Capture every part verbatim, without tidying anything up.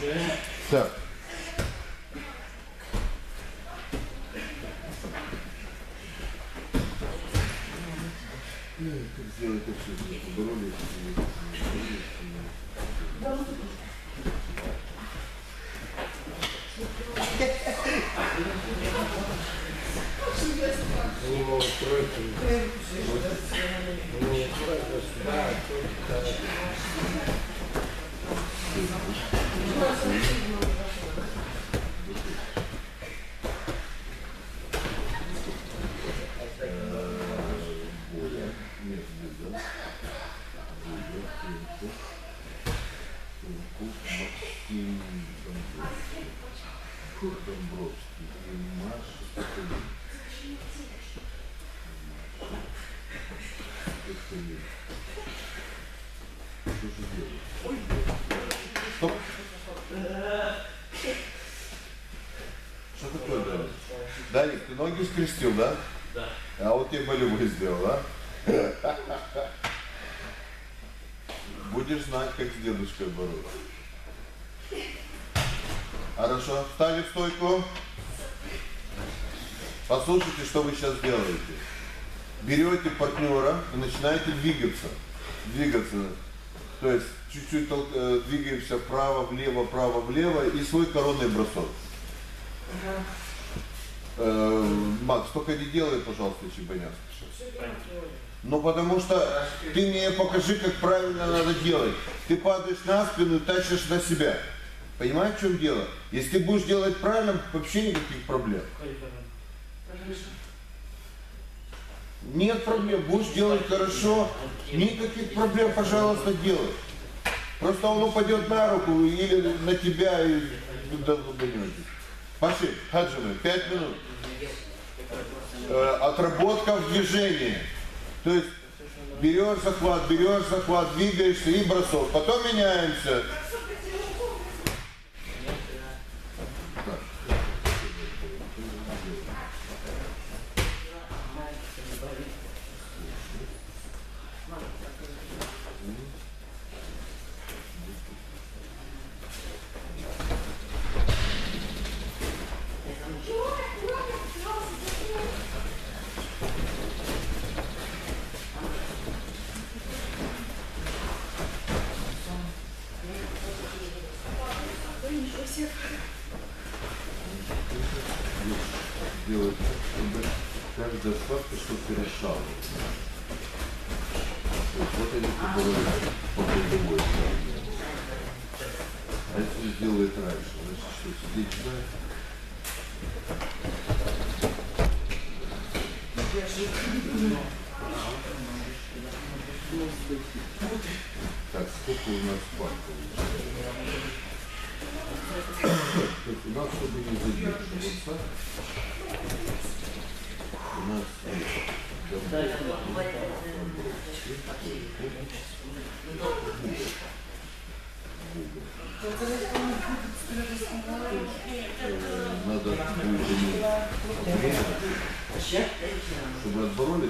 Так. Как сделать это все? Побороли. Ну, тройка. Ну, тройка сюда, тройка. Максим Домбровский и Маша Каталин. Каталин. Что же делать? Стоп! Что такое, Даник? Даник, ты ноги скрестил, да? Да. А вот тебе болевой сделал, да? Будешь знать, как с дедушкой бороться. Хорошо, встали в стойку. Послушайте, что вы сейчас делаете. Берете партнера и начинаете двигаться. Двигаться. То есть чуть-чуть э, двигаемся вправо, влево, вправо, влево и свой коронный бросок. Ага. Э, Макс, только не делай, пожалуйста, чебаняс. Ну потому что ты мне покажи, как правильно надо делать. Ты падаешь на спину и тащишь на себя. Понимаешь, в чем дело? Если ты будешь делать правильно, вообще никаких проблем. Нет проблем, будешь делать хорошо, никаких проблем, пожалуйста, делай. Просто он упадет на руку или на тебя и пошли, хаджимы, пять минут. Э, отработка в движении. То есть берешь захват, берешь захват, двигаешься и бросок. Потом меняемся. Делать, чтобы каждая вкладка что-то решала. Вот они побороли по другой стороне. А если сделает раньше, значит что, сидеть знает? Так, сколько у нас пар получилось? У нас, чтобы не задерживаться, у нас надо будет чтобы отборолись,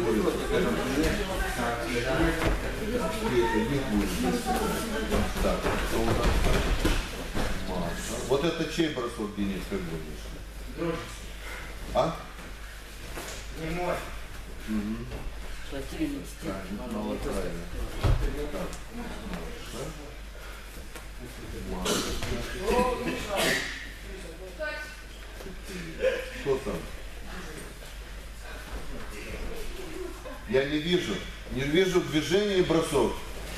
так, что у нас Маша. Вот это чей бросок, Денис, как будешь? А? Не мой. Угу. Правильно, мало правильно. Так, Маша. Что там? Я не вижу. Не вижу движения и бросок.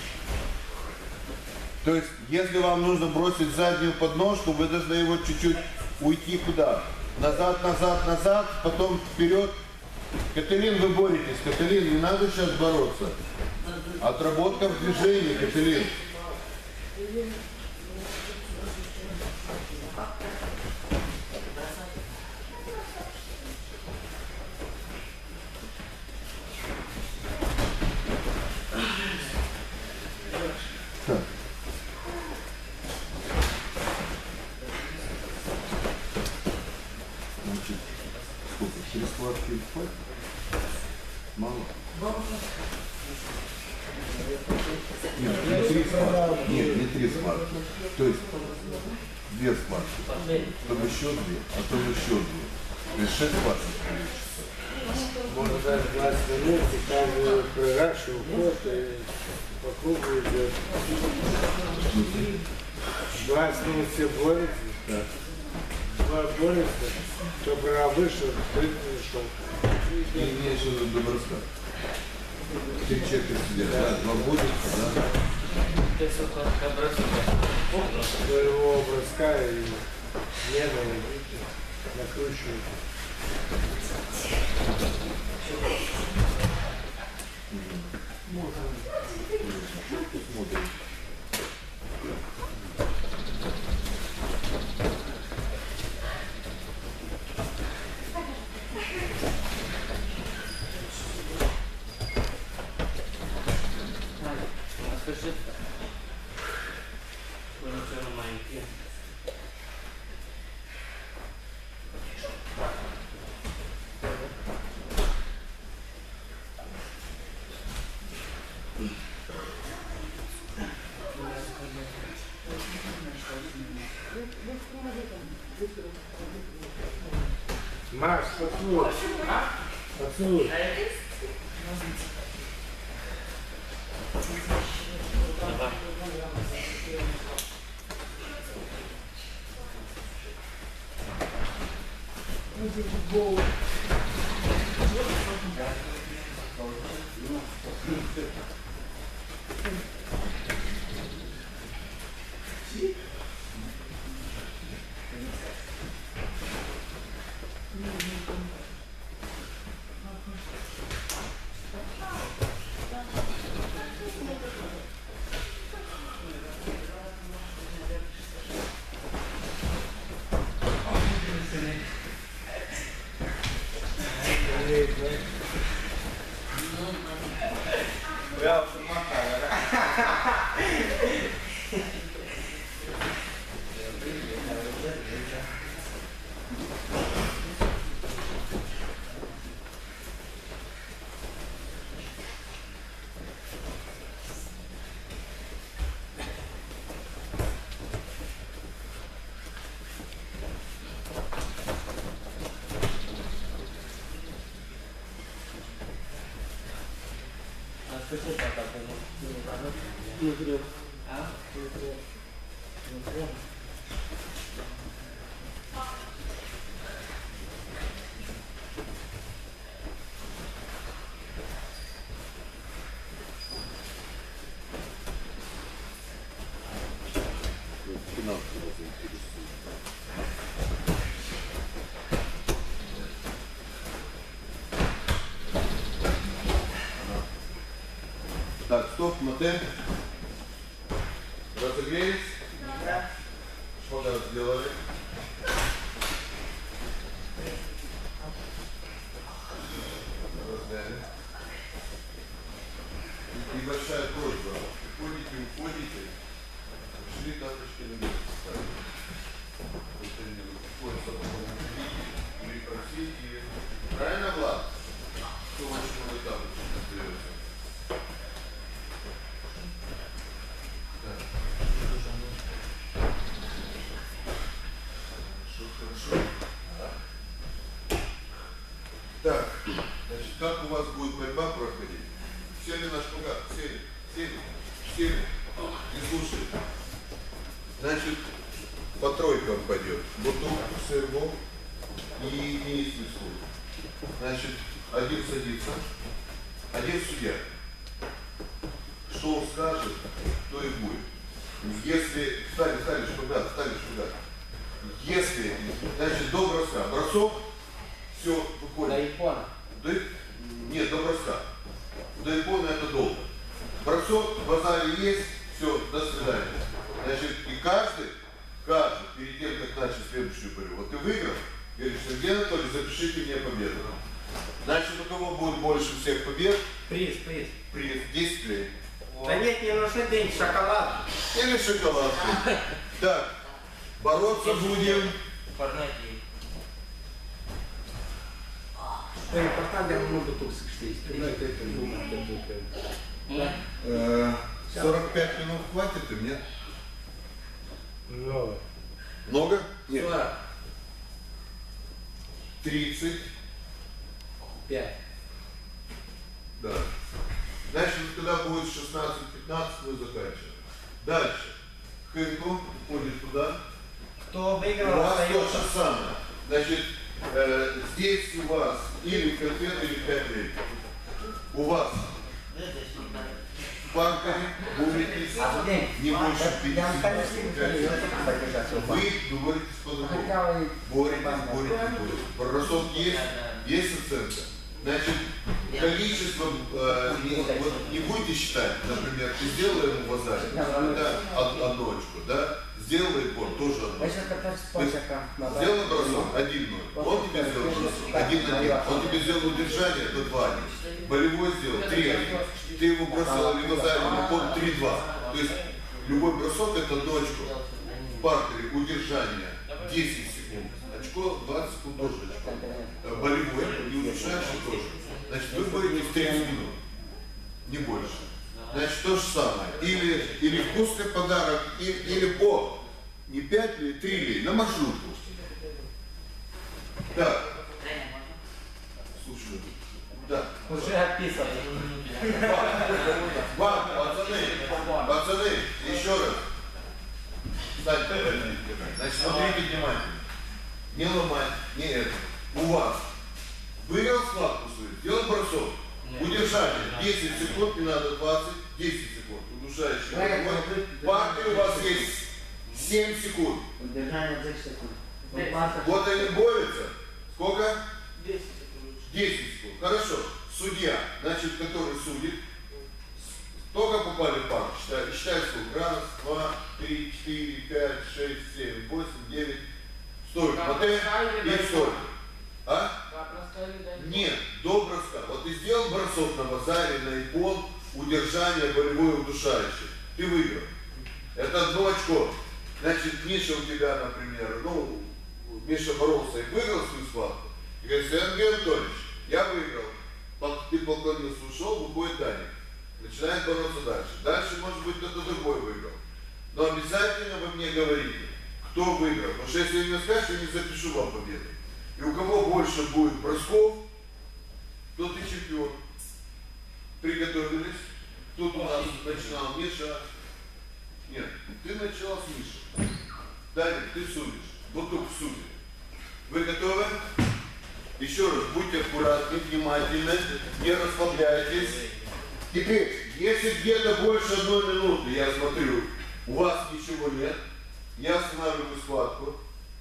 То есть, если вам нужно бросить заднюю подножку, вы должны его чуть-чуть уйти куда? Назад, назад, назад, потом вперед. Каталин, вы боретесь. Каталин, не надо сейчас бороться. Отработка в движении, Каталин. Так. Значит, сколько? Три складки спать? Мало? Нет, не три схватки. Нет, не три схватки. То есть две схватки. Потом еще две, а потом еще две. То есть шесть схваток получится. Можно даже двадцать минут, и там же прыгашь, уход, и по кругу идет. двадцать минут все борются. Да. Два борются, кто прав вышел, прыгнул и шел. И имеешь в виду до броска. Три человека сидят, да, два борются, да. До его броска и нервы накручивают. Смотрим. Скажи, вы ничего на маленькие. Маш, поцелуй. Поцелуй. Я уже мотаю, да? Скажи, пока ты не говорил. А? Так, стоп, мате. Разогрелись? Да. Шпагат сделали. Разняли. Небольшая просьба. Приходите, уходите. Шли тапочки на место ставить. Это не приходится потом припросить и... Правильно, Влад? Что очень много тапочек остается? Хорошо. Так, значит, как у вас будет борьба проходить? Сели на шпагат, сели, сели, сели, и слушай. Значит, по тройкам пойдет. Бутук, сербо и министр слуг. Значит, один садится, один судья. Что он скажет, то и будет. Если... Встали, встали, шпагат, встали, шпагат. Если, значит, до броска. Бросок, все, выходит. До икона. До... Нет, до броска. До иконы это долго. Бросок, в базаре есть, все, до свидания. Значит, и каждый, каждый, перед тем, как начать следующую борьбу, вот ты выиграл, говоришь, Сергей Анатольевич, запишите мне победу. Значит, у кого будет больше всех побед? Приз, приз. Приз десять лет. Да нет, не нужны деньги, шоколад. Или шоколад. Так, бороться будем. Парнати. É importante é o mundo todo que existe. Não é que é сорок пять минут хватит и мне? Много. Много? Нет. сорок тридцать. пять. Да. Значит, когда будет шестнадцать-пятнадцать, мы заканчиваем. Дальше. Хэнку уходит туда. Кто У выиграл, вас то остается. же самое. Значит, э, здесь у вас или конфеты, или пять лет. У вас в банкаре будете не больше пятидесяти. Вы говорите по-другому. Боретесь, боретесь, боретесь. Бросок есть, есть оценка. Значит, количеством э, не, вот, не будете считать, например, ты сделал ему базар, да, одну очку, да, сделал ипор, тоже одну. Сделал бросок, один ноль. Он тебе сделал бросок, один один. Он тебе сделал удержание, это два один. Болевой сделал, три один. Ты его бросил или базар, он три два. То есть любой бросок это одну очку. В партере удержание десять секунд. Очко, двадцать секунд тоже очко. Болевой и удержающий тоже. Значит, вы боретесь тридцать минут. Не больше. Значит, то же самое. Или, или вкусный подарок, и, или по не пять ли, три ли, на маршрутку. Так. Слушай. Да. Уже описано. Вам, пацаны, пацаны, еще раз. Кстати, значит, смотрите внимательно. Не ломать, не это. У вас. Выиграл схватку свою, сделал бросок. Удержание. десять секунд, не надо двадцать, десять секунд. Удушающий. Партия у вас есть семь секунд. Удержание десять секунд. Вот они борются. Сколько? десять секунд. десять секунд. Хорошо. Судья, значит, который судит, только попали в парк. Считай, считай сколько. Раз, два, три, четыре, пять, шесть, семь, восемь, девять. Столько. Вот это и столько. А? Нет, до броска. Вот ты сделал бросок на базаре, на ипон, удержание болевое удушающее. Ты выиграл. Это одно очко. Значит, Миша у тебя, например, ну, Миша боролся и выиграл свою схватку. И говорит, Сергей Анатольевич, я выиграл. Ты поклонился, ушел, выходит Даник. Начинает бороться дальше. Дальше, может быть, кто-то другой выиграл. Но обязательно вы мне говорите, кто выиграл. Потому что если вы мне скажете, я не запишу вам победу. И у кого больше будет бросков, тот и чемпион. Приготовились. Тут у нас начинал Миша. Нет, ты начала с Миши. Даник, ты судишь. Вот тут судит. Вы готовы? Еще раз, будьте аккуратны, внимательны, не расслабляйтесь. Теперь, если где-то больше одной минуты, я смотрю, у вас ничего нет, я останавливаю схватку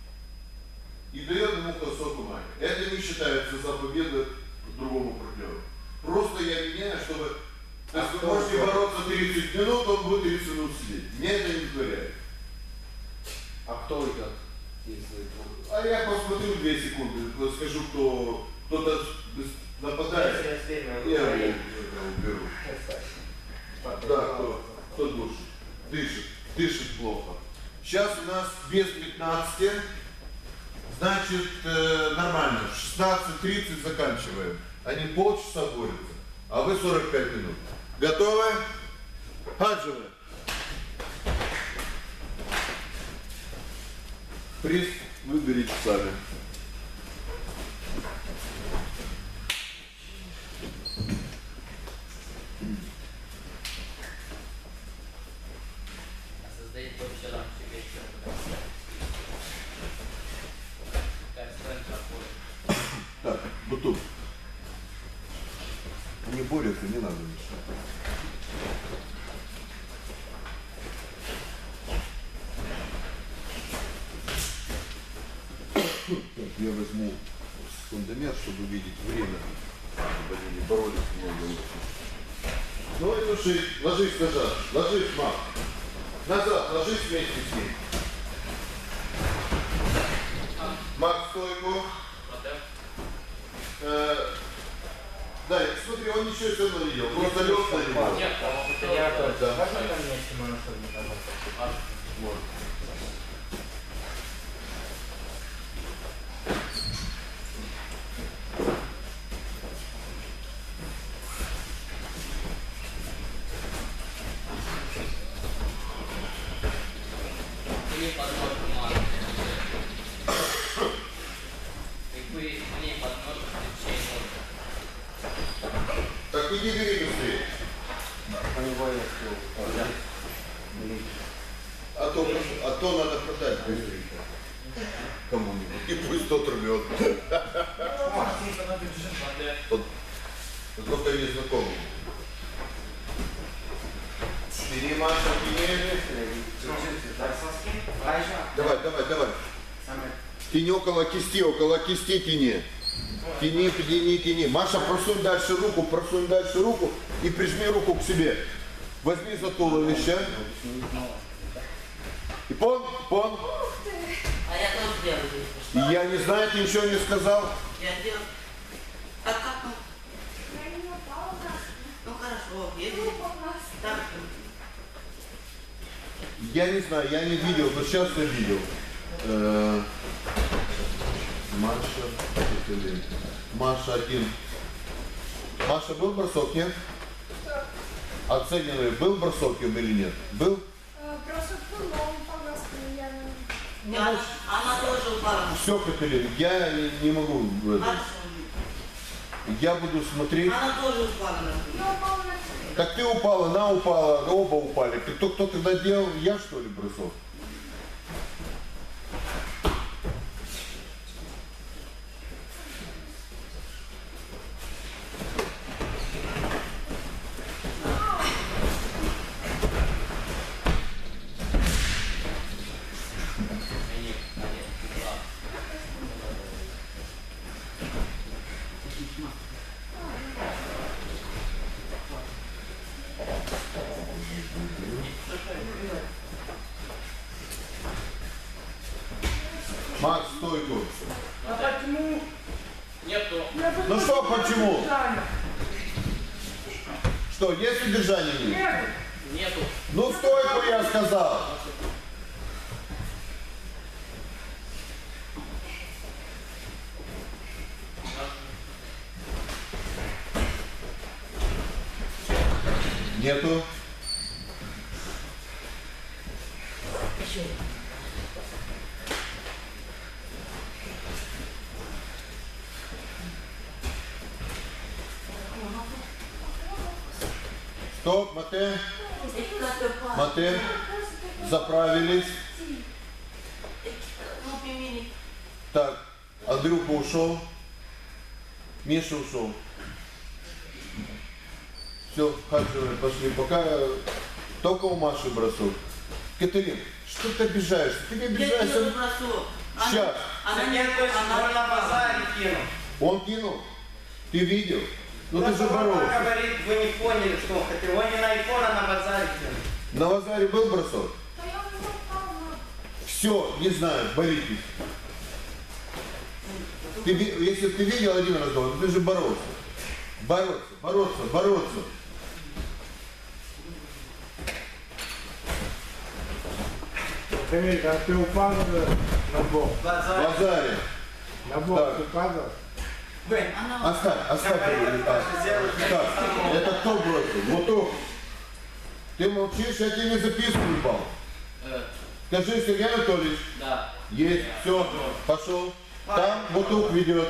и даю ему кусок бумаги. Это не считается за победу другому партнеру. Просто я меняю, чтобы... То есть вы можете бороться тридцать минут, он будет тридцать минут сидеть. Меня это не удовлетворяет. А кто идет? Если... А я посмотрю две секунды, скажу, кто кто-то нападает. Я его уберу. Да, кто, кто душит, дышит, дышит плохо. Сейчас у нас без пятнадцати, значит э, нормально, в шестнадцать тридцать заканчиваем. Они полчаса борются, а вы сорок пять минут. Готовы? Хадживы. Приз выберите сами. Создает вообще нам себе Так, вот тут. Они борются, не надо мешать. Так, я возьму секундомер, чтобы видеть время, чтобы они не боролись много лучше. Ну и души, ложись назад, ложись, мам. Назад, ложись вместе с ним. Макс, стойку. Э, да, смотри, он ничего все равно не делал, просто лег на него. Нет, я тоже. Да. Можно там вместе можно что-нибудь? Вот. мне подножку мажете. И вы мне подножку включаете. Так иди бери быстрее. А то, а то надо продать быстренько. Кому-нибудь. И пусть тот рвет. Вот. Только не знакомый. Бери, Маша, давай, давай, давай. Тяни около кисти, около кисти тяни. Тяни, тяни, тяни. Маша, просунь дальше руку, просунь дальше руку и прижми руку к себе. Возьми за туловище. И пон, пон. А я тоже делаю. Я не знаю, ты ничего не сказал. Я делаю. А как ну? Ну хорошо, если так. Я не знаю, я не видел, но сейчас я видел. Э, Маша, Маша один. Маша, был бросок, нет? Оценивай, был бросок им или нет? Был? Бросок был, но он упал на спину, я не... Она, она тоже упала. Все, Катерина, я не, не могу. Хорошо. Я буду смотреть. Она тоже упала на спину. Я упал на спину. Так ты упала, она упала, оба упали. Ты кто, кто тогда делал? Я что ли бросок? Макс, стой тут. А почему? Нету. Ну что, почему? Что, есть удержание? Нет. Нету. Ну стойку я сказал. Нету. Еще. Стоп, Мате. Мате. Заправились. Так, Андрюха ушел. Миша ушел. Все, Хаджи, пошли. Пока только у Маши бросок. Катерин, что ты обижаешься? Ты не обижаешься. Сейчас. Она не она на базаре кинул. Он кинул? Ты видел? Ну ты же Просто он боролся. говорит, вы не поняли, что он хотел. Он не на айфон, а на базаре кинул. На базаре был бросок? Да я уже упал на... Все, не знаю, боритесь. Ты, ви- если ты видел один раз, то ты же боролся. Бороться, бороться, бороться. Камиль, а ты упал на бок? В базаре. На бок Так. ты падал? Оставь, оставь его. Так, так, это кто бросил? Моток. Ты молчишь, я тебе не записываю, упал. Э, Скажи, Сергей Анатольевич. да. Есть, все, пошел. Там моток ведет.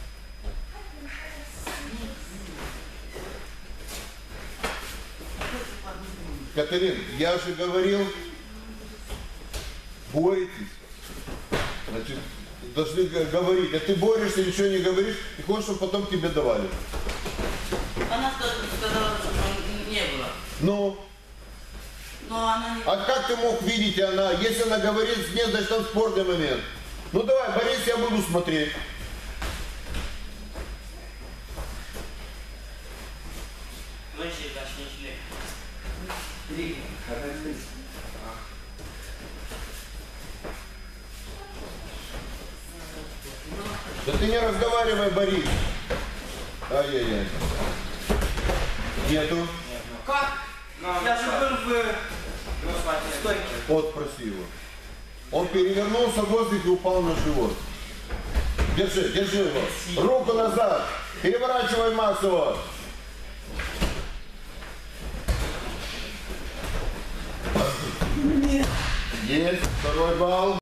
Катерин, я же говорил, боретесь. Значит, должны г- говорить. А ты борешься, ничего не говоришь, и хочешь, чтобы потом тебе давали. Она сказала, что не было. Ну, Но она не... а как ты мог видеть она? Если она говорит нет, значит там спорный момент. Ну давай, борись, я буду смотреть. Выше, даже не шли. Да ты не разговаривай, Борис. Ай-яй-яй. Нету. Как? Я же был в стойке. Вот, проси его. Он перевернулся в воздухе и упал на живот. Держи, держи его. Руку назад. Переворачивай массово. Есть второй балл.